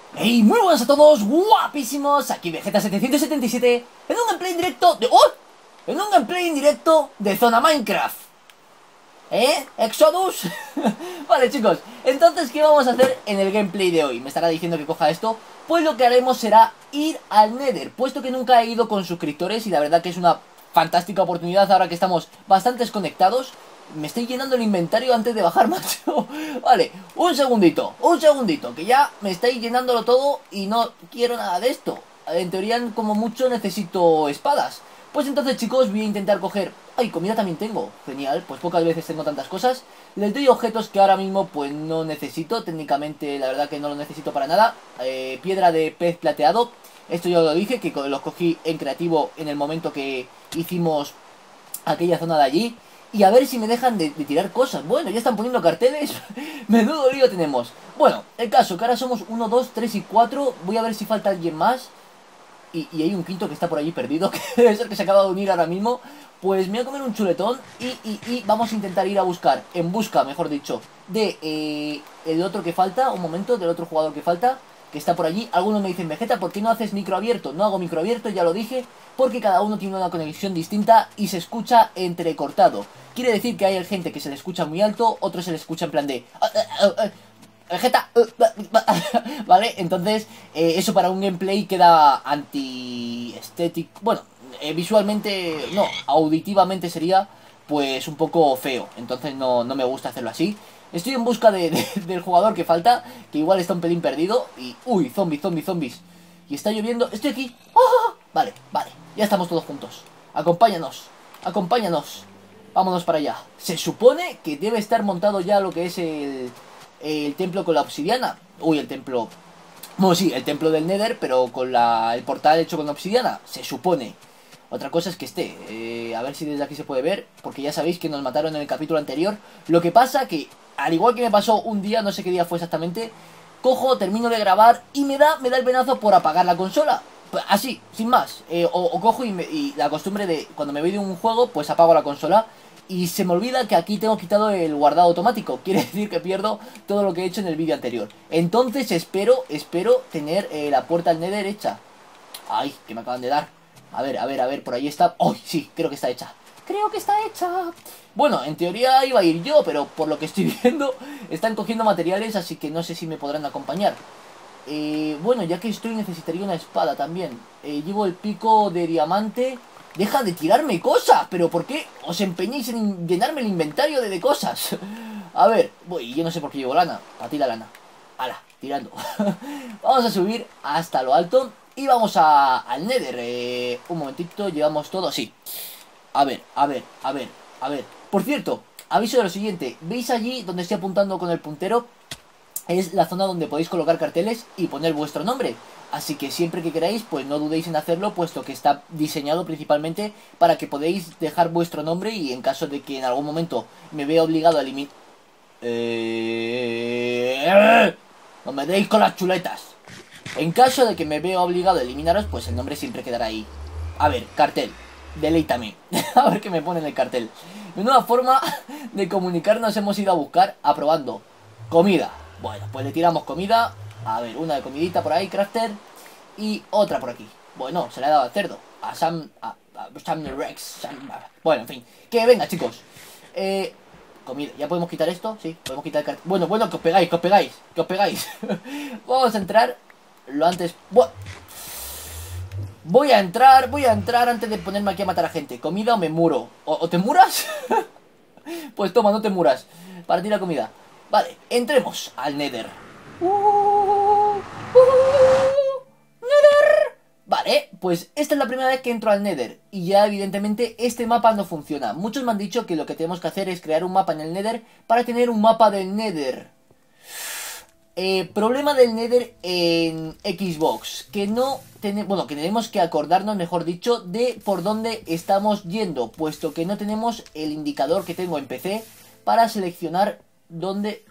Hey, muy buenas a todos, guapísimos, aquí Vegeta777 en un gameplay en directo de... ¡Oh! En un gameplay en directo de Zona Minecraft. ¿Exodus? Vale, chicos, entonces, ¿qué vamos a hacer en el gameplay de hoy? Me estará diciendo que coja esto. Pues lo que haremos será ir al Nether, puesto que nunca he ido con suscriptores y la verdad que es una fantástica oportunidad ahora que estamos bastantes conectados. Me estoy llenando el inventario antes de bajar, macho. Vale, un segundito, que ya me estáis llenándolo todo y no quiero nada de esto. En teoría, como mucho, necesito espadas. Pues entonces, chicos, voy a intentar coger... ¡Ay, comida también tengo! Genial, pues pocas veces tengo tantas cosas. Les doy objetos que ahora mismo pues no necesito. Técnicamente, la verdad que no lo necesito para nada. Piedra de pez plateado. Esto ya lo dije, que los cogí en creativo en el momento que hicimos aquella zona de allí. Y a ver si me dejan de tirar cosas. Bueno, ya están poniendo carteles. Menudo lío tenemos. Bueno, el caso, que ahora somos 1, 2, 3 y 4. Voy a ver si falta alguien más. Y hay un quinto que está por allí perdido, que debe ser que se acaba de unir ahora mismo. Pues me voy a comer un chuletón y vamos a intentar ir a buscar, en busca, mejor dicho, de el otro que falta, un momento, del otro jugador que falta, que está por allí. Algunos me dicen, Vegeta, ¿por qué no haces micro abierto? No hago micro abierto, ya lo dije, porque cada uno tiene una conexión distinta y se escucha entrecortado. Quiere decir que hay gente que se le escucha muy alto, otros se le escucha en plan de... Vegeta, ¿vale? Entonces, eso para un gameplay queda anti-estético. Bueno, visualmente, no, auditivamente sería pues un poco feo. Entonces no me gusta hacerlo así. Estoy en busca del jugador que falta, que igual está un pelín perdido. Y, uy, zombies. Y está lloviendo, estoy aquí. ¡Oh! Vale, ya estamos todos juntos. Acompáñanos. Vámonos para allá. Se supone que debe estar montado ya lo que es el templo con la obsidiana. Uy, el templo... Bueno, sí, el templo del Nether, pero con el portal hecho con obsidiana. Se supone. Otra cosa es que esté. A ver si desde aquí se puede ver. Porque ya sabéis que nos mataron en el capítulo anterior. Lo que pasa que, al igual que me pasó un día, no sé qué día fue exactamente, cojo, termino de grabar y me da el venazo por apagar la consola. Así, sin más. O cojo y la costumbre de, cuando me voy de un juego, pues apago la consola. Y se me olvida que aquí tengo quitado el guardado automático. Quiere decir que pierdo todo lo que he hecho en el vídeo anterior. Entonces espero tener la puerta al Nether hecha. Ay, que me acaban de dar. A ver, por ahí está. ¡Ay, sí! Creo que está hecha. Bueno, en teoría iba a ir yo, pero por lo que estoy viendo, están cogiendo materiales, así que no sé si me podrán acompañar. Bueno, ya que estoy, necesitaría una espada también. Llevo el pico de diamante. Deja de tirarme cosas, pero ¿por qué os empeñáis en llenarme el inventario de cosas? A ver, voy, yo no sé por qué llevo lana. Para ti la lana. Ala, tirando. Vamos a subir hasta lo alto y vamos al Nether. Un momentito, llevamos todo, sí. A ver. Por cierto, aviso de lo siguiente. ¿Veis allí donde estoy apuntando con el puntero? Es la zona donde podéis colocar carteles y poner vuestro nombre. Así que siempre que queráis, pues no dudéis en hacerlo, puesto que está diseñado principalmente para que podáis dejar vuestro nombre y en caso de que en algún momento me vea obligado a eliminar... No me deis con las chuletas. En caso de que me vea obligado a eliminaros, pues el nombre siempre quedará ahí. A ver, cartel. Deleítame. A ver qué me pone en el cartel. Menuda forma de comunicarnos hemos ido a buscar aprobando. Comida. Bueno, pues le tiramos comida. A ver, una de comidita por ahí, crafter. Y otra por aquí. Bueno, se le ha dado al cerdo. A Sam Rex. Bueno, en fin. Que venga, chicos. Comida. ¿Ya podemos quitar esto? Sí, podemos quitar el cartel. Bueno, que os pegáis. Vamos a entrar lo antes... Voy a entrar antes de ponerme aquí a matar a gente. ¿Comida o me muro? ¿O te muras? Pues toma, no te muras. Para ti la comida. Vale, entremos al Nether. Nether. Vale, pues esta es la primera vez que entro al Nether. Y ya evidentemente este mapa no funciona. Muchos me han dicho que lo que tenemos que hacer es crear un mapa en el Nether para tener un mapa del Nether. Problema del Nether en Xbox, que no tenemos, bueno, que tenemos que acordarnos, mejor dicho, de por dónde estamos yendo, puesto que no tenemos el indicador que tengo en PC para seleccionar dónde...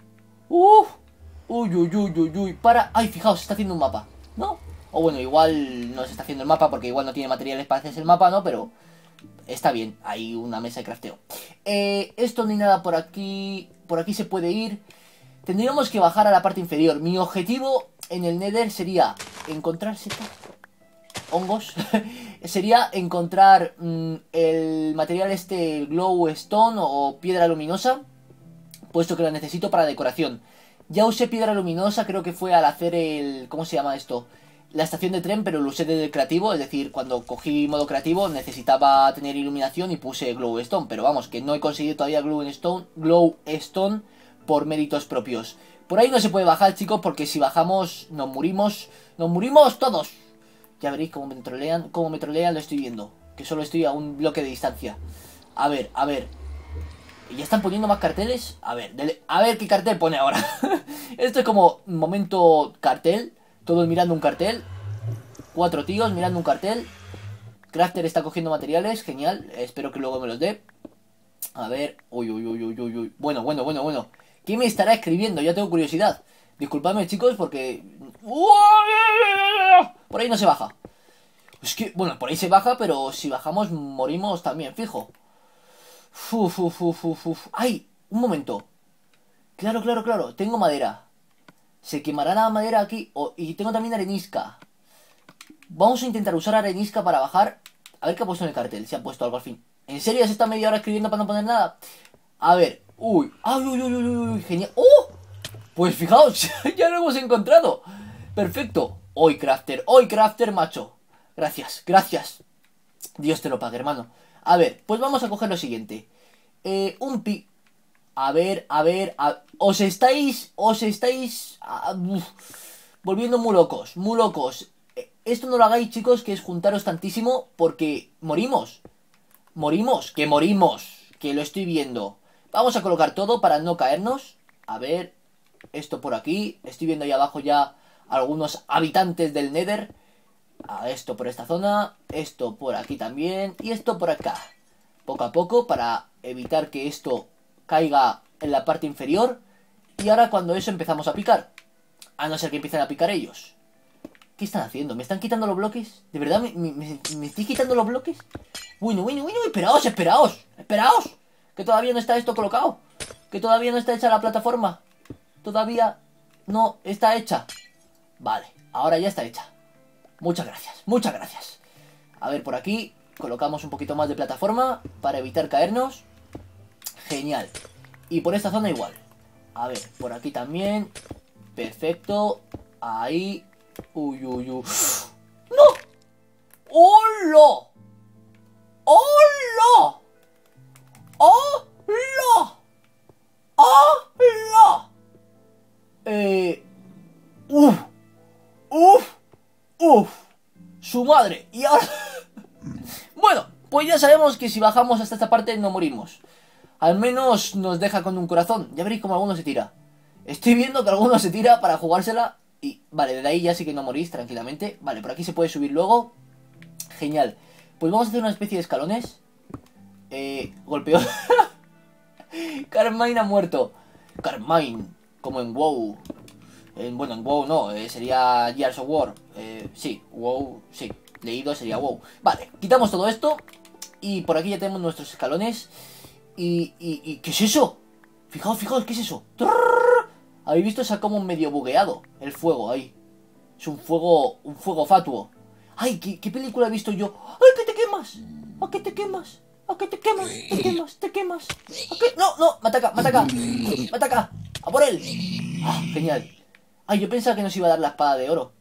Uy, ay, fijaos, se está haciendo un mapa, ¿no? O bueno, igual no se está haciendo el mapa porque igual no tiene materiales para hacerse el mapa, ¿no? Pero está bien, hay una mesa de crafteo. Esto ni nada por aquí se puede ir. Tendríamos que bajar a la parte inferior. Mi objetivo en el Nether sería encontrar setas, hongos. Sería encontrar el material este, el glowstone o piedra luminosa, puesto que lo necesito para decoración. Ya usé piedra luminosa, creo que fue al hacer el... ¿cómo se llama esto? La estación de tren, pero lo usé desde el creativo, es decir, cuando cogí modo creativo necesitaba tener iluminación y puse glowstone, pero vamos, que no he conseguido todavía glowstone por méritos propios. Por ahí no se puede bajar, chicos, porque si bajamos nos morimos todos. Ya veréis cómo me trolean, lo estoy viendo, que solo estoy a un bloque de distancia. A ver, ¿ya están poniendo más carteles? A ver qué cartel pone ahora. Esto es como momento cartel. Todos mirando un cartel. 4 tíos mirando un cartel. Crafter está cogiendo materiales, genial. Espero que luego me los dé. A ver, uy. Bueno. ¿Quién me estará escribiendo? Ya tengo curiosidad. Disculpadme, chicos, porque... por ahí no se baja. Es que, bueno, por ahí se baja, pero si bajamos morimos también, fijo. ¡Ay! Un momento. Claro. Tengo madera. Se quemará la madera aquí. Y tengo también arenisca. Vamos a intentar usar arenisca para bajar. A ver qué ha puesto en el cartel. Si ha puesto algo al fin. ¿En serio se está media hora escribiendo para no poner nada? A ver. Uy. Genial. ¡Oh! Pues fijaos, ya lo hemos encontrado. Perfecto. Hoy crafter, macho. Gracias. Dios te lo pague, hermano. A ver, pues vamos a coger lo siguiente. Un pi... A ver, os estáis volviendo muy locos. Esto no lo hagáis, chicos, que es juntaros tantísimo porque morimos, que lo estoy viendo. Vamos a colocar todo para no caernos. A ver, esto por aquí, estoy viendo ahí abajo ya algunos habitantes del Nether. Esto por esta zona, esto por aquí también y esto por acá. Poco a poco para evitar que esto caiga en la parte inferior. Y ahora cuando eso empezamos a picar. A no ser que empiecen a picar ellos. ¿Qué están haciendo? ¿Me están quitando los bloques? ¿De verdad me estoy quitando los bloques? Bueno, esperaos. Que todavía no está esto colocado. Que todavía no está hecha la plataforma. Todavía no está hecha. Vale, ahora ya está hecha. Muchas gracias. A ver, por aquí colocamos un poquito más de plataforma para evitar caernos. Genial. Y por esta zona igual. A ver, por aquí también. Perfecto. Ahí. Uy. ¡No! ¡Hola! Su madre. Y ahora... Bueno, pues ya sabemos que si bajamos hasta esta parte no morimos. Al menos nos deja con un corazón. Ya veréis como alguno se tira. Estoy viendo que alguno se tira para jugársela. Y vale, desde ahí ya sí que no morís tranquilamente. Vale, por aquí se puede subir luego. Genial. Pues vamos a hacer una especie de escalones. Golpeó. Carmine ha muerto. Carmine, como en WoW. Bueno, en WoW no, sería Gears of War. Sí, WoW, sí. Leído sería WoW. Vale, quitamos todo esto. Y por aquí ya tenemos nuestros escalones. ¿Y qué es eso? Fijaos, ¿qué es eso? ¡Trrr! ¿Habéis visto? Se ha como medio bugueado el fuego ahí. Es un fuego fatuo. ¡Ay! ¿Qué película he visto yo? ¡Ay, que te quemas! ¿A qué te quemas? ¿A qué te quemas? ¿Te quemas? ¿A qué? No, me ataca. ¡A por él! ¡Ah, genial! Ay, yo pensaba que nos iba a dar la espada de oro.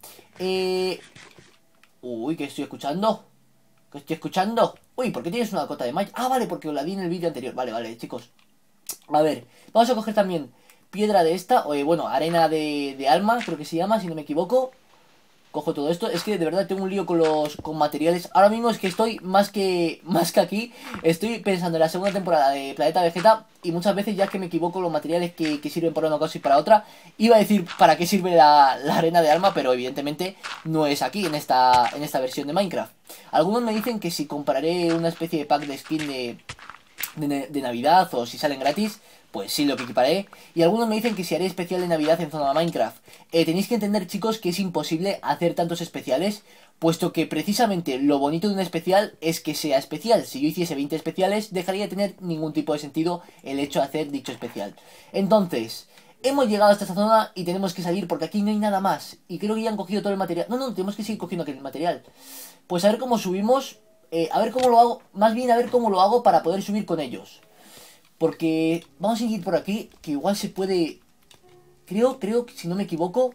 Uy, ¿qué estoy escuchando? Uy, ¿por qué tienes una cota de Mike? Ah, vale, porque os la di en el vídeo anterior. Vale, chicos. A ver, vamos a coger también piedra de esta, bueno, arena de alma, creo que se llama, si no me equivoco. Cojo todo esto, es que de verdad tengo un lío con materiales. Ahora mismo es que estoy más que aquí. Estoy pensando en la segunda temporada de Planeta Vegeta. Y muchas veces ya que me equivoco los materiales que sirven para una cosa y para otra. Iba a decir para qué sirve la arena de alma, pero evidentemente no es aquí, en esta versión de Minecraft. Algunos me dicen que si compraré una especie de pack de skin de Navidad o si salen gratis, pues sí, lo que equiparé. Y algunos me dicen que si haré especial de Navidad en zona de Minecraft. Tenéis que entender, chicos, que es imposible hacer tantos especiales, puesto que precisamente lo bonito de un especial es que sea especial. Si yo hiciese 20 especiales, dejaría de tener ningún tipo de sentido el hecho de hacer dicho especial. Entonces, hemos llegado hasta esta zona y tenemos que salir porque aquí no hay nada más. Y creo que ya han cogido todo el material. No, no, tenemos que seguir cogiendo aquel material. Pues a ver cómo subimos. A ver cómo lo hago. Más bien a ver cómo lo hago para poder subir con ellos. Porque vamos a seguir por aquí, que igual se puede... Creo que si no me equivoco...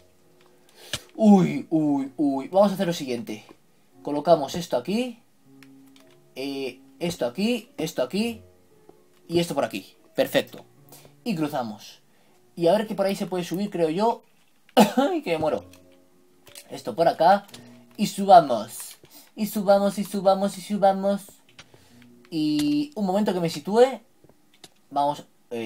Uy. Vamos a hacer lo siguiente. Colocamos esto aquí. Esto aquí, esto aquí. Y esto por aquí. Perfecto. Y cruzamos. Y a ver que por ahí se puede subir, creo yo. ¡Ay, que me muero! Esto por acá. Y subamos. Y subamos, y subamos, y subamos. Y un momento que me sitúe. Vamos.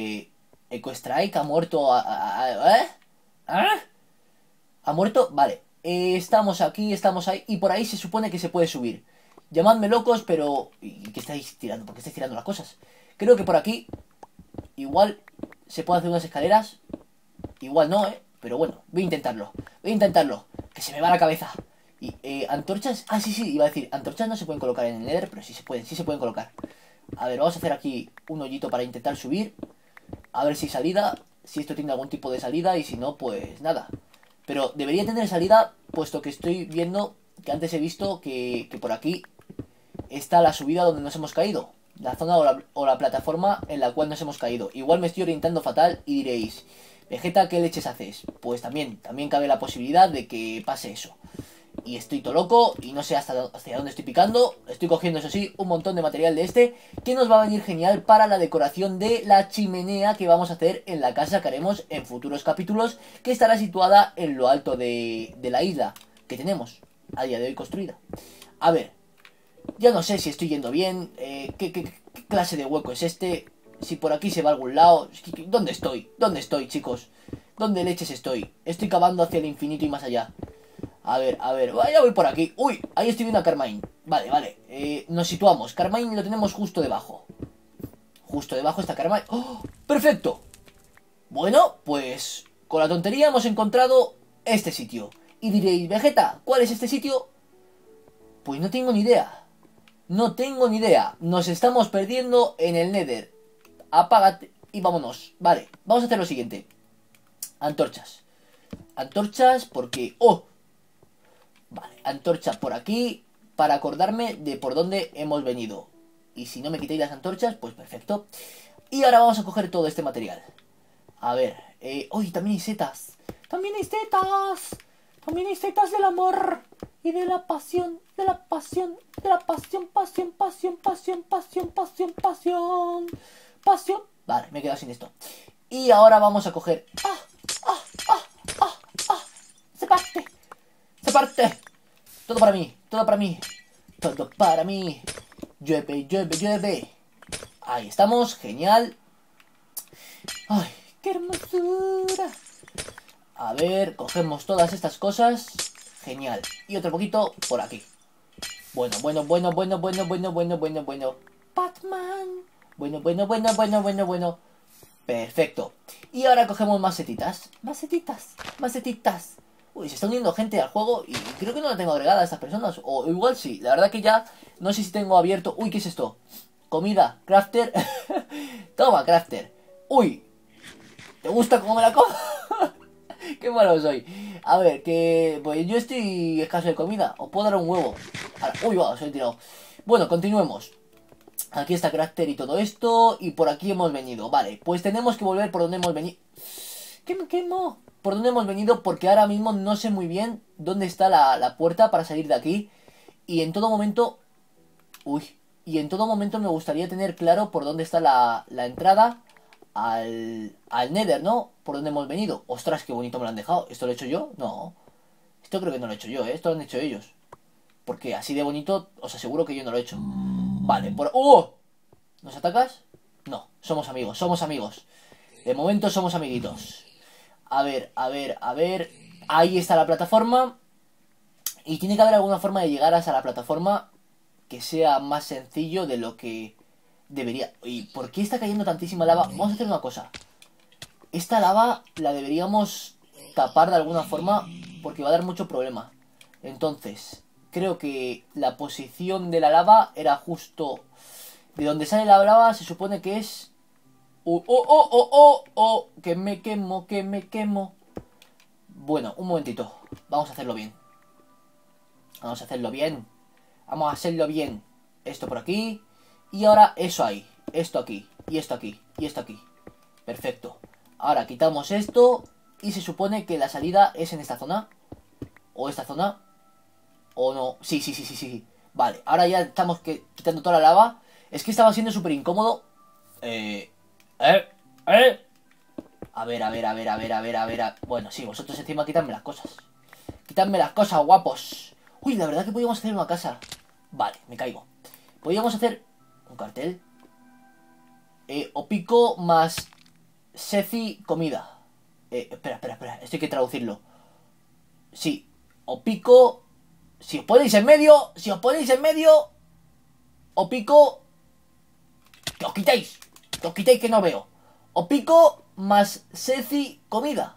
Eco Strike ha muerto. ¿Eh? ¿Ah? ¿Ha muerto? Vale. Estamos aquí, estamos ahí. Y por ahí se supone que se puede subir. Llamadme locos, pero... ¿Y qué estáis tirando? ¿Por qué estáis tirando las cosas? Creo que por aquí... Igual se puede hacer unas escaleras. Igual no, pero bueno, voy a intentarlo. Voy a intentarlo. Que se me va la cabeza. Y antorchas... Ah, sí, iba a decir, antorchas no se pueden colocar en el Nether, pero sí se pueden colocar. A ver, vamos a hacer aquí un hoyito para intentar subir. A ver si hay salida, si esto tiene algún tipo de salida y si no, pues nada. Pero debería tener salida, puesto que estoy viendo que antes he visto que por aquí está la subida donde nos hemos caído. La zona o la plataforma en la cual nos hemos caído. Igual me estoy orientando fatal y diréis, Vegeta, ¿qué leches haces? Pues también cabe la posibilidad de que pase eso. Y estoy todo loco y no sé hasta dónde estoy picando. Estoy cogiendo, eso sí, un montón de material de este que nos va a venir genial para la decoración de la chimenea que vamos a hacer en la casa que haremos en futuros capítulos, que estará situada en lo alto de la isla que tenemos a día de hoy construida. A ver, ya no sé si estoy yendo bien, ¿qué clase de hueco es este? Si por aquí se va a algún lado. ¿Dónde estoy? ¿Dónde estoy, chicos? ¿Dónde leches estoy? Estoy cavando hacia el infinito y más allá. A ver, ya voy por aquí. Uy, ahí estoy viendo a Carmine. Vale, nos situamos. Carmine lo tenemos justo debajo. Justo debajo está Carmine. ¡Oh! ¡Perfecto! Bueno, pues con la tontería hemos encontrado este sitio. Y diréis, Vegeta, ¿cuál es este sitio? Pues no tengo ni idea. No tengo ni idea. Nos estamos perdiendo en el Nether. Apágate y vámonos. Vale, vamos a hacer lo siguiente. Antorchas. Antorchas porque... ¡Oh! Vale, antorcha por aquí para acordarme de por dónde hemos venido. Y si no me quitéis las antorchas, pues perfecto. Y ahora vamos a coger todo este material. A ver, ¡uy! También hay setas. También hay setas. También hay setas del amor. Y de la pasión, de la pasión, de la pasión, pasión, pasión, pasión, pasión, pasión, pasión, pasión. Vale, me he quedado sin esto. Y ahora vamos a coger... ¡Ah! ¡Ah! ¡Ah! ¡Ah! ¡Ah! ¡Se parte! ¡Se parte! Todo para mí, todo para mí. Todo para mí. Llueve, llueve, llueve. Ahí estamos, genial. ¡Ay, qué hermosura! A ver, cogemos todas estas cosas. Genial. Y otro poquito por aquí. Bueno. Batman. Bueno. Perfecto. Y ahora cogemos más setitas. Más setitas. Uy, se está uniendo gente al juego y creo que no la tengo agregada a estas personas. O igual sí. La verdad que ya no sé si tengo abierto. Uy, ¿qué es esto? Comida. Crafter. Toma, Crafter. Uy. ¿Te gusta cómo me la como? Qué malo soy. A ver, que... Pues yo estoy escaso de comida. Os puedo dar un huevo. Ahora, uy, va, se lo he tirado. Bueno, continuemos. Aquí está Crafter y todo esto. Y por aquí hemos venido. Vale, pues tenemos que volver por donde hemos venido. ¿Qué me quemo? Por donde hemos venido porque ahora mismo no sé muy bien dónde está la puerta para salir de aquí. Y en todo momento... Uy. Y en todo momento me gustaría tener claro por dónde está la entrada al Nether, ¿no? Por donde hemos venido. Ostras, qué bonito me lo han dejado. ¿Esto lo he hecho yo? No. Esto creo que no lo he hecho yo, ¿eh? Esto lo han hecho ellos. Porque así de bonito os aseguro que yo no lo he hecho. Vale, por... ¡Oh! ¿Nos atacas? No, somos amigos, somos amigos. De momento somos amiguitos. A ver. Ahí está la plataforma. Y tiene que haber alguna forma de llegar hasta la plataforma que sea más sencillo de lo que debería. ¿Y por qué está cayendo tantísima lava? Vamos a hacer una cosa. Esta lava la deberíamos tapar de alguna forma porque va a dar mucho problema. Entonces, creo que la posición de la lava era justo... De donde sale la lava se supone que es... Que me quemo, que me quemo. Bueno, un momentito. Vamos a hacerlo bien. Vamos a hacerlo bien. Vamos a hacerlo bien. Esto por aquí. Y ahora eso ahí. Esto aquí. Y esto aquí. Y esto aquí. Perfecto. Ahora quitamos esto. Y se supone que la salida es en esta zona. O esta zona. O no. Sí. Vale, ahora ya estamos quitando toda la lava. Es que estaba siendo súper incómodo. A ver. Bueno, sí, vosotros encima quitadme las cosas. Quitadme las cosas, guapos. Uy, la verdad que podríamos hacer una casa. Vale, me caigo. Podríamos hacer un cartel. O pico más Seci comida. Espera. Esto hay que traducirlo. Sí, o pico. Si os ponéis en medio. O pico. Que os quitéis. Que no veo. O pico más Seci comida.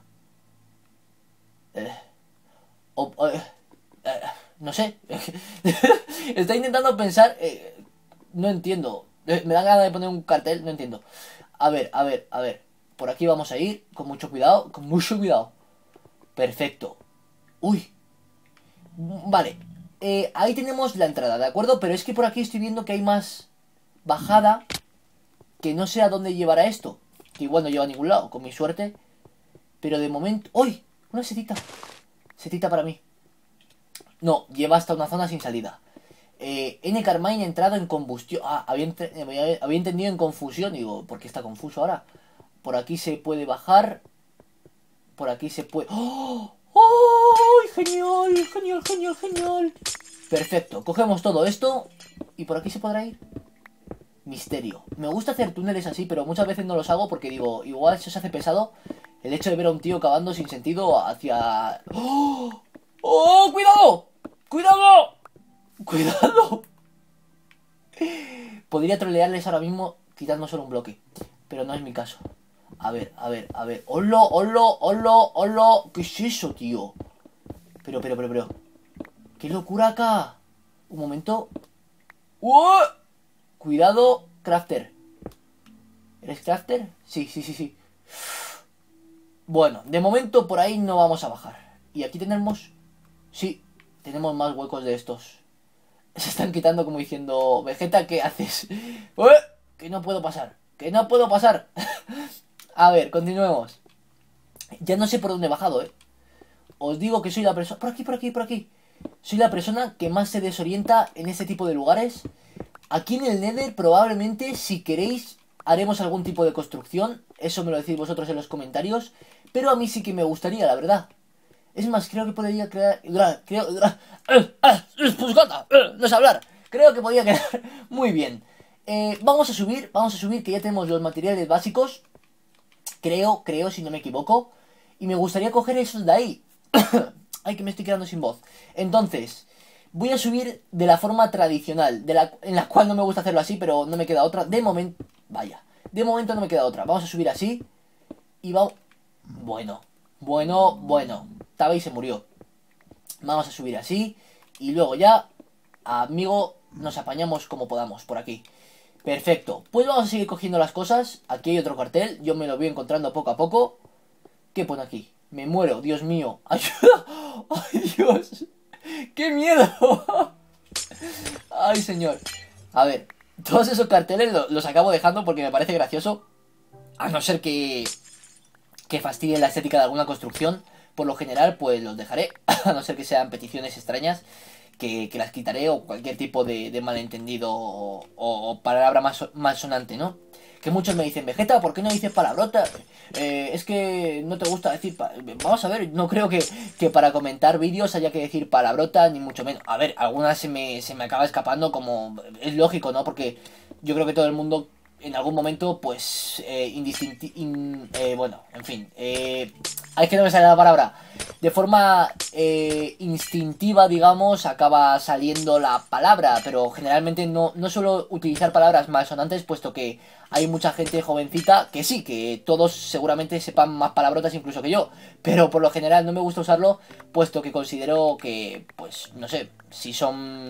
No sé. Estoy intentando pensar. No entiendo. Me da ganas de poner un cartel, no entiendo. A ver. Por aquí vamos a ir con mucho cuidado. Perfecto. Uy. Vale. Ahí tenemos la entrada, ¿de acuerdo? Pero es que por aquí estoy viendo que hay más bajada. Que no sé a dónde llevará esto. Que igual no lleva a ningún lado, con mi suerte. Pero de momento... ¡Uy! Una setita. Setita para mí. No, lleva hasta una zona sin salida. N. Carmine ha entrado en combustión. Había entendido en confusión. Digo, ¿por qué está confuso ahora? Por aquí se puede bajar. Por aquí se puede... ¡Oh! ¡Oh! Genial. Perfecto, cogemos todo esto. Y por aquí se podrá ir. Misterio. Me gusta hacer túneles así, pero muchas veces no los hago porque digo, igual se os hace pesado el hecho de ver a un tío cavando sin sentido hacia... ¡Oh! ¡Oh! ¡Cuidado! Podría trolearles ahora mismo quitando solo un bloque, pero no es mi caso. A ver. ¡Hola! ¿Qué es eso, tío? Pero. ¡Qué locura acá! Un momento. ¡Oh! Cuidado, crafter. ¿Eres crafter? Sí. Bueno, de momento por ahí no vamos a bajar. Y aquí tenemos... Sí, tenemos más huecos de estos. Se están quitando como diciendo... Vegeta, ¿qué haces? Que no puedo pasar. A ver, continuemos. Ya no sé por dónde he bajado, Os digo que soy la persona... Por aquí. Soy la persona que más se desorienta en este tipo de lugares. Aquí en el Nether probablemente, si queréis, haremos algún tipo de construcción. Eso me lo decís vosotros en los comentarios. Pero a mí sí que me gustaría, la verdad. Es más, creo que podría crear... No sé hablar. Creo que podría quedar muy bien. Vamos a subir, que ya tenemos los materiales básicos. Creo, si no me equivoco. Y me gustaría coger esos de ahí. Ay, que me estoy quedando sin voz. Entonces, voy a subir de la forma tradicional, en la cual no me gusta hacerlo así, pero no me queda otra. De momento no me queda otra. Vamos a subir así. Y vamos... Bueno. Tabei se murió. Vamos a subir así. Y luego ya, amigo, nos apañamos como podamos por aquí. Perfecto. Pues vamos a seguir cogiendo las cosas. Aquí hay otro cartel. Yo me lo voy encontrando poco a poco. ¿Qué pone aquí? Me muero, Dios mío. ¡Ayuda! ¡Ay, Dios! ¡Qué miedo! ¡Ay, señor! A ver, todos esos carteles los acabo dejando porque me parece gracioso. A no ser que fastidien la estética de alguna construcción. Por lo general, pues los dejaré. A no ser que sean peticiones extrañas. Que las quitaré, o cualquier tipo de malentendido o palabra más sonante, ¿no? Que muchos me dicen, Vegeta, ¿por qué no dices palabrotas? Es que no te gusta decir... Vamos a ver, no creo que para comentar vídeos haya que decir palabrota, ni mucho menos. A ver, algunas se me acaba escapando, como... Es lógico, ¿no? Porque yo creo que todo el mundo en algún momento, pues... bueno, en fin. Hay que no me sale la palabra. De forma instintiva, digamos, acaba saliendo la palabra. Pero generalmente no suelo utilizar palabras malsonantes, puesto que hay mucha gente jovencita que sí, que todos seguramente sepan más palabrotas incluso que yo. Pero por lo general no me gusta usarlo, puesto que considero que, pues, no sé, si son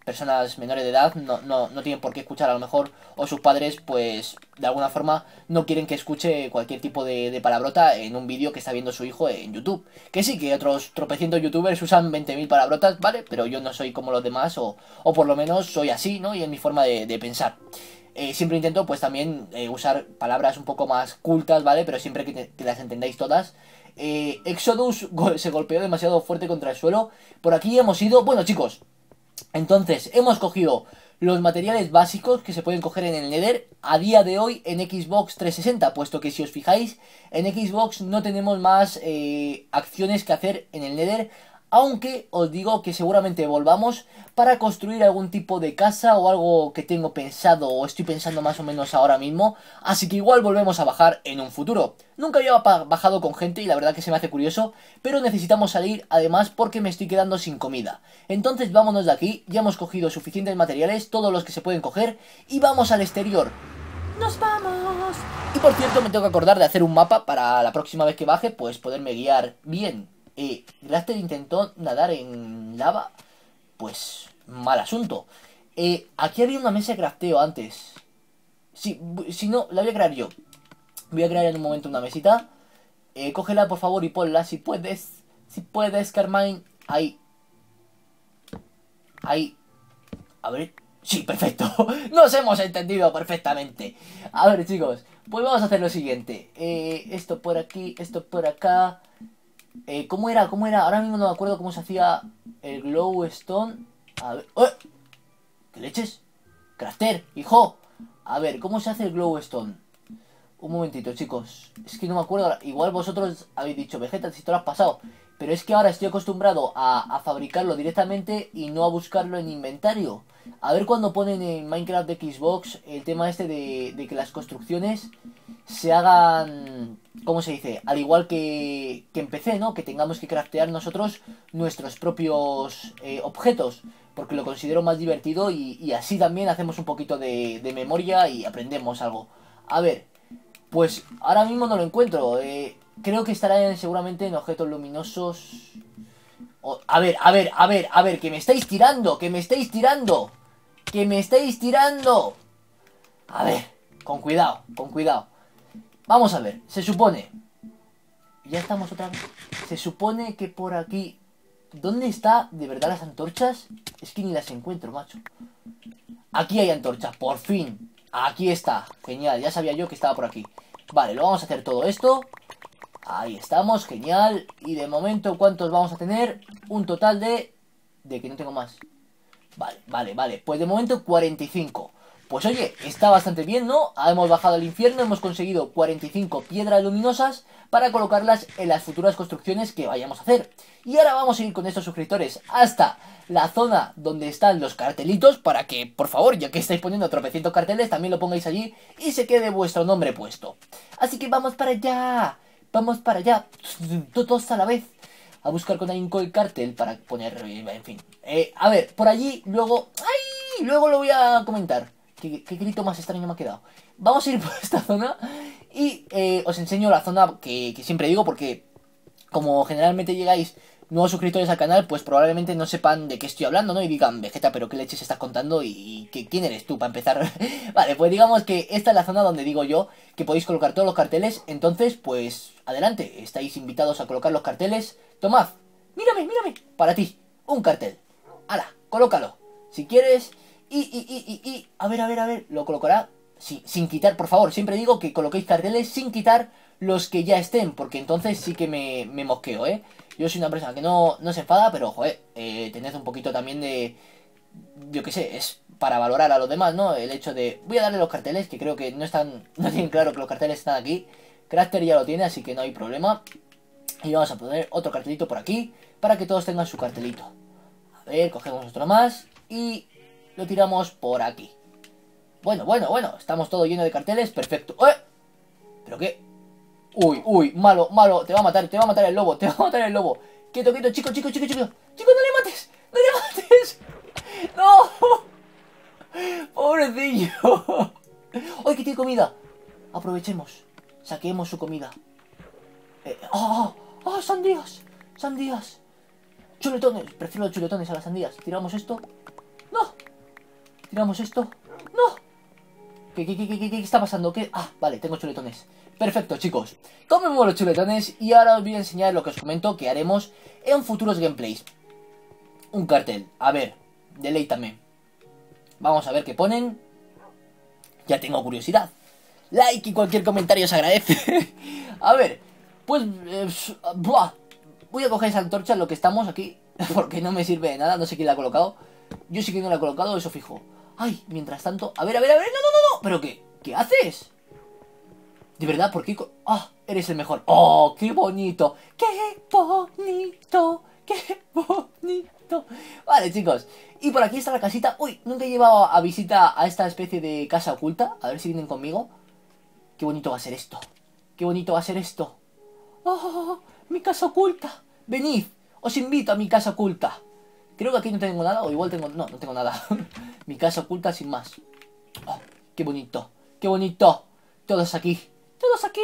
personas menores de edad no tienen por qué escuchar a lo mejor, o sus padres pues de alguna forma no quieren que escuche cualquier tipo de palabrota en un vídeo que está viendo su hijo en YouTube. Que sí, que otros tropecientos youtubers usan 20.000 palabrotas, ¿vale? Pero yo no soy como los demás, o por lo menos soy así, ¿no? Y es mi forma de pensar. Siempre intento pues también usar palabras un poco más cultas, ¿vale? Pero siempre que las entendáis todas. Exodus se golpeó demasiado fuerte contra el suelo. Por aquí hemos ido... Bueno, chicos, entonces hemos cogido los materiales básicos que se pueden coger en el Nether a día de hoy en Xbox 360, puesto que si os fijáis, en Xbox no tenemos más acciones que hacer en el Nether, aunque os digo que seguramente volvamos para construir algún tipo de casa o algo que tengo pensado o estoy pensando más o menos ahora mismo, así que igual volvemos a bajar en un futuro. Nunca había bajado con gente y la verdad que se me hace curioso, pero necesitamos salir además porque me estoy quedando sin comida. Entonces vámonos de aquí, ya hemos cogido suficientes materiales, todos los que se pueden coger, y vamos al exterior. ¡Nos vamos! Y por cierto, me tengo que acordar de hacer un mapa para la próxima vez que baje, pues poderme guiar bien. Grafter intentó nadar en lava, pues mal asunto. Aquí había una mesa de crafteo antes. Si no, la voy a crear yo. Voy a crear en un momento una mesita. Cógela por favor y ponla si puedes. Si puedes, Carmine. Ahí. Ahí. A ver. Sí, perfecto. Nos hemos entendido perfectamente. A ver, chicos. Pues vamos a hacer lo siguiente. Esto por aquí, esto por acá. ¿Cómo era? ¿Cómo era? Ahora mismo no me acuerdo cómo se hacía el glowstone. A ver... ¡Oh! ¿Qué leches? Crafter, hijo. A ver, ¿cómo se hace el glowstone? Un momentito, chicos. Es que no me acuerdo. Igual vosotros habéis dicho, Vegeta, si te lo has pasado. Pero es que ahora estoy acostumbrado a fabricarlo directamente y no a buscarlo en inventario. A ver cuando ponen en Minecraft de Xbox el tema este de que las construcciones se hagan... ¿Cómo se dice? Al igual que en PC, ¿no? Que tengamos que craftear nosotros nuestros propios objetos. Porque lo considero más divertido y así también hacemos un poquito de memoria y aprendemos algo. A ver, pues ahora mismo no lo encuentro. Creo que estará seguramente en objetos luminosos. A ver, que me estáis tirando, que me estáis tirando. Que me estáis tirando. A ver, con cuidado, con cuidado. Vamos a ver, se supone... Ya estamos otra vez. Se supone que por aquí... ¿Dónde está de verdad las antorchas? Es que ni las encuentro, macho. Aquí hay antorchas, por fin. Aquí está, genial, ya sabía yo que estaba por aquí. Vale, lo vamos a hacer todo esto. Ahí estamos, genial. Y de momento, ¿cuántos vamos a tener? Un total de... De que no tengo más. Vale. Pues de momento 45. Pues oye, está bastante bien, ¿no? Hemos bajado al infierno, hemos conseguido 45 piedras luminosas para colocarlas en las futuras construcciones que vayamos a hacer. Y ahora vamos a ir con estos suscriptores hasta la zona donde están los cartelitos para que, por favor, ya que estáis poniendo tropecientos carteles, también lo pongáis allí y se quede vuestro nombre puesto. Así que vamos para allá, todos a la vez. A buscar con ahínco el cartel para poner, en fin. A ver, por allí, luego... ¡Ay! Luego lo voy a comentar. ¿Qué grito más extraño me ha quedado? Vamos a ir por esta zona y os enseño la zona que siempre digo porque como generalmente llegáis nuevos suscriptores al canal, pues probablemente no sepan de qué estoy hablando, ¿no? Y digan, Vegeta, pero qué leches estás contando y ¿quién eres tú para empezar? Vale, pues digamos que esta es la zona donde digo yo que podéis colocar todos los carteles. Entonces, pues adelante, estáis invitados a colocar los carteles. Tomad, mírame, para ti, un cartel. ¡Hala! Colócalo, si quieres. A ver, lo colocará sin quitar, por favor, siempre digo que coloquéis carteles sin quitar los que ya estén, porque entonces sí que me mosqueo, ¿eh? Yo soy una persona que no se enfada, pero, joder, tened un poquito también de... Yo qué sé, es para valorar a los demás, ¿no? El hecho de... Voy a darle los carteles, que creo que no tienen claro que los carteles están aquí. Crafter ya lo tiene, así que no hay problema. Y vamos a poner otro cartelito por aquí, para que todos tengan su cartelito. A ver, cogemos otro más y lo tiramos por aquí. Bueno, estamos todo lleno de carteles, perfecto. ¿Pero qué? Uy, malo, te va a matar el lobo, Quieto, chico, no le mates, no, pobrecillo. ¡Ay, que tiene comida! Aprovechemos, saquemos su comida. Sandías. Chuletones, prefiero los chuletones a las sandías. Tiramos esto. No, Tiramos esto. ¡No! ¿Qué está pasando? ¿Qué? Ah, vale, tengo chuletones. Perfecto, chicos. Comemos los chuletones y ahora os voy a enseñar lo que os comento que haremos en futuros gameplays. Un cartel. A ver, deleítame. Vamos a ver qué ponen. Ya tengo curiosidad. Like y cualquier comentario se agradece. A ver, pues... voy a coger esa antorcha en lo que estamos aquí, porque no me sirve de nada, no sé quién la ha colocado. Yo sí que no la he colocado, eso fijo. Ay, mientras tanto... A ver, no. ¿Pero qué? ¿Qué haces? ¿De verdad? ¿Por qué? ¡Ah! Eres el mejor. ¡Oh, qué bonito! ¡Qué bonito! ¡Qué bonito! Vale, chicos. Y por aquí está la casita. Uy, nunca he llevado a visita a esta especie de casa oculta. A ver si vienen conmigo. Qué bonito va a ser esto. Qué bonito va a ser esto. ¡Oh! ¡Mi casa oculta! Venid, os invito a mi casa oculta. Creo que aquí no tengo nada, o igual tengo... No, no tengo nada. Mi casa oculta sin más. Oh, ¡qué bonito! ¡Qué bonito! Todos aquí. ¡Todos aquí!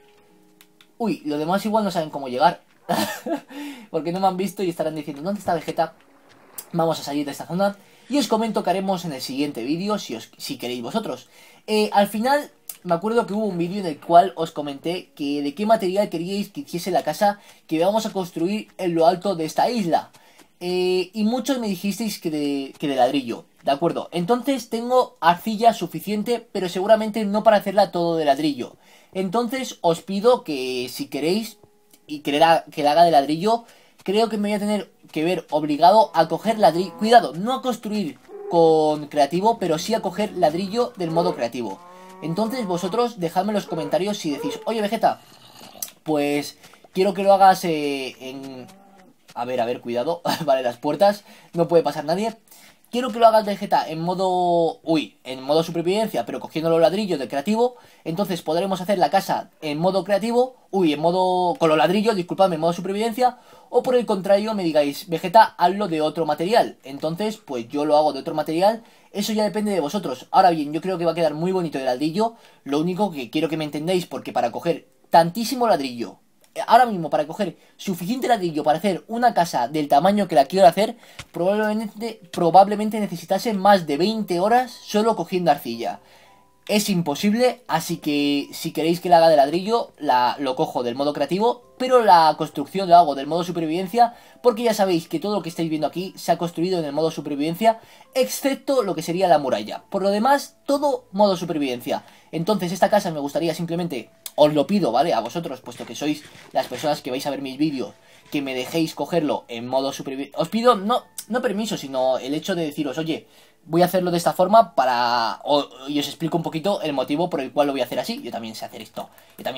Uy, los demás igual no saben cómo llegar. Porque no me han visto y estarán diciendo, ¿dónde está Vegeta? Vamos a salir de esta zona. Y os comento que haremos en el siguiente vídeo, si queréis vosotros. Al final... Me acuerdo que hubo un vídeo en el cual os comenté que de qué material queríais que hiciese la casa que vamos a construir en lo alto de esta isla. Y muchos me dijisteis que de ladrillo, ¿de acuerdo? Entonces tengo arcilla suficiente, pero seguramente no para hacerla todo de ladrillo. Entonces os pido que si queréis y que la haga de ladrillo, creo que me voy a tener que ver obligado a coger ladrillo. Cuidado, no a construir con creativo, pero sí a coger ladrillo del modo creativo. Entonces vosotros dejadme en los comentarios si decís, oye Vegeta, pues quiero que lo hagas en... A ver, cuidado, vale, las puertas, no puede pasar nadie. Quiero que lo hagas Vegeta en modo... en modo supervivencia, pero cogiendo los ladrillos de creativo. Entonces podremos hacer la casa en modo creativo, en modo... con los ladrillos, disculpadme, en modo supervivencia. O por el contrario me digáis, Vegeta, hazlo de otro material. Entonces, pues yo lo hago de otro material. Eso ya depende de vosotros. Ahora bien, yo creo que va a quedar muy bonito de ladrillo. Lo único que quiero que me entendáis, porque para coger tantísimo ladrillo, ahora mismo para coger suficiente ladrillo para hacer una casa del tamaño que la quiero hacer, probablemente necesitase más de 20 horas solo cogiendo arcilla. Es imposible, así que si queréis que la haga de ladrillo, lo cojo del modo creativo, pero la construcción lo hago del modo supervivencia, porque ya sabéis que todo lo que estáis viendo aquí se ha construido en el modo supervivencia, excepto lo que sería la muralla. Por lo demás, todo modo supervivencia. Entonces esta casa me gustaría simplemente, os lo pido, ¿vale? A vosotros, puesto que sois las personas que vais a ver mis vídeos, que me dejéis cogerlo en modo supervivencia. Os pido, no permiso, sino el hecho de deciros, oye, voy a hacerlo de esta forma y os explico un poquito el motivo por el cual lo voy a hacer así. Yo también sé hacer esto.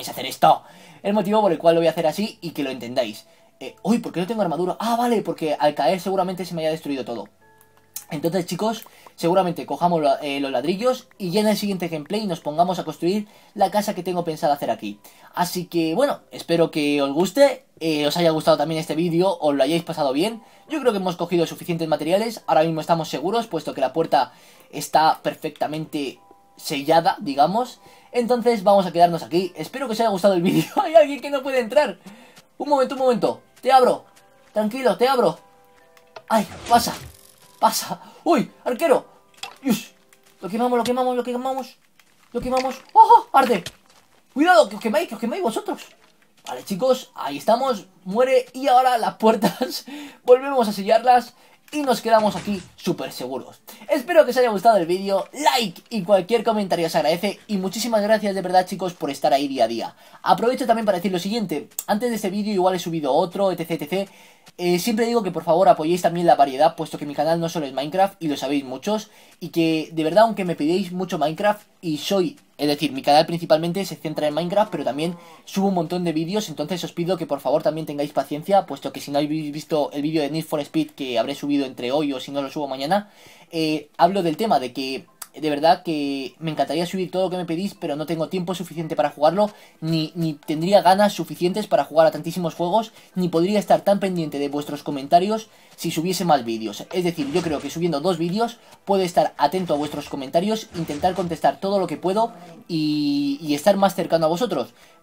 El motivo por el cual lo voy a hacer así y que lo entendáis. Uy, ¿por qué no tengo armadura? Ah, vale, porque al caer seguramente se me haya destruido todo. Entonces, chicos, seguramente cojamos los ladrillos y ya en el siguiente gameplay nos pongamos a construir la casa que tengo pensado hacer aquí. Así que, bueno, espero que os guste, os haya gustado también este vídeo, os lo hayáis pasado bien. Yo creo que hemos cogido suficientes materiales, ahora mismo estamos seguros, puesto que la puerta está perfectamente sellada, digamos. Entonces vamos a quedarnos aquí, espero que os haya gustado el vídeo. Hay alguien que no puede entrar. Un momento, te abro. Tranquilo, te abro. Ay, pasa. ¡Uy! ¡Arquero! ¡Ush! Lo quemamos. ¡Oh! ¡Arde! ¡Cuidado! ¡Que os quemáis vosotros! Vale, chicos, ahí estamos. Muere. Y ahora las puertas volvemos a sellarlas y nos quedamos aquí súper seguros. Espero que os haya gustado el vídeo. Like y cualquier comentario se agradece. Y muchísimas gracias de verdad, chicos, por estar ahí día a día. Aprovecho también para decir lo siguiente. Antes de este vídeo igual he subido otro, etc. Siempre digo que por favor apoyéis también la variedad, puesto que mi canal no solo es Minecraft, y lo sabéis muchos, y que de verdad, aunque me pedéis mucho Minecraft, es decir, mi canal principalmente se centra en Minecraft, pero también subo un montón de vídeos, entonces os pido que por favor también tengáis paciencia, puesto que si no habéis visto el vídeo de Need for Speed que habré subido entre hoy o si no lo subo mañana, hablo del tema de que de verdad que me encantaría subir todo lo que me pedís, pero no tengo tiempo suficiente para jugarlo, ni tendría ganas suficientes para jugar a tantísimos juegos, ni podría estar tan pendiente de vuestros comentarios si subiese más vídeos. Es decir, yo creo que subiendo 2 vídeos puedo estar atento a vuestros comentarios, intentar contestar todo lo que puedo y estar más cercano a vosotros.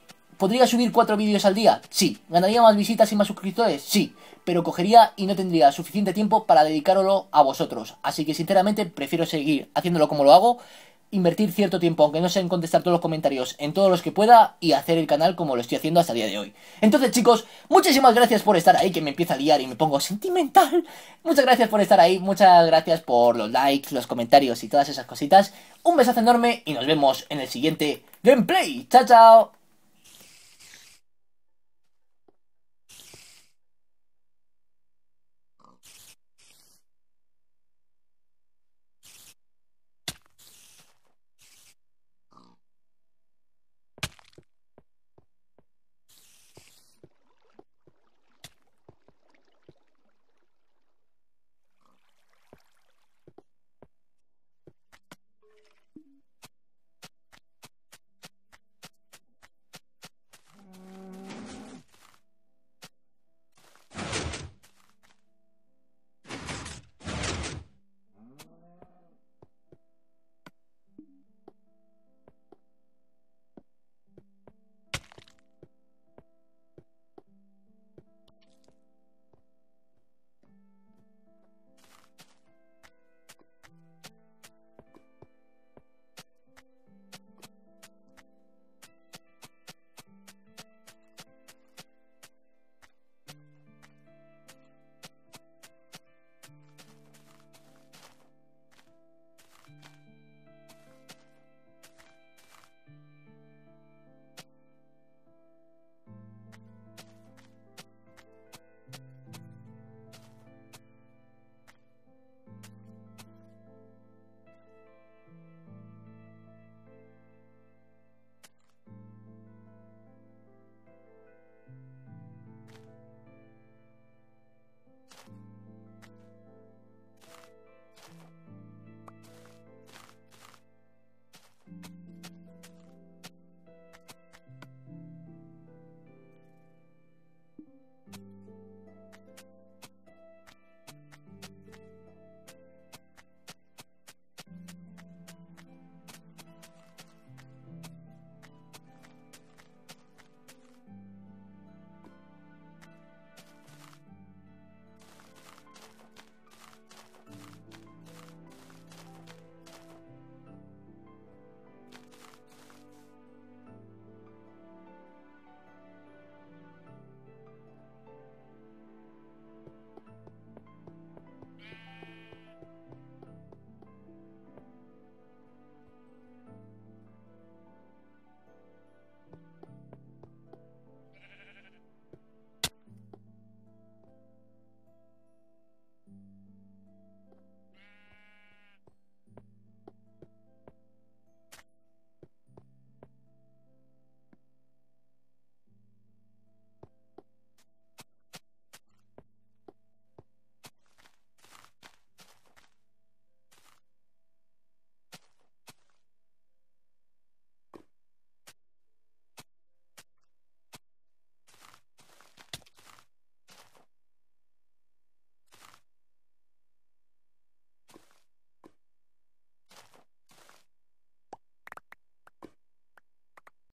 ¿Podría subir 4 vídeos al día? Sí. ¿Ganaría más visitas y más suscriptores? Sí. Pero cogería y no tendría suficiente tiempo para dedicároslo a vosotros. Así que sinceramente prefiero seguir haciéndolo como lo hago, invertir cierto tiempo, aunque no sea en contestar todos los comentarios, en todos los que pueda, y hacer el canal como lo estoy haciendo hasta el día de hoy. Entonces, chicos, muchísimas gracias por estar ahí, que me empieza a liar y me pongo sentimental. Muchas gracias por estar ahí, muchas gracias por los likes, los comentarios y todas esas cositas. Un besazo enorme y nos vemos en el siguiente gameplay. ¡Chao, chao!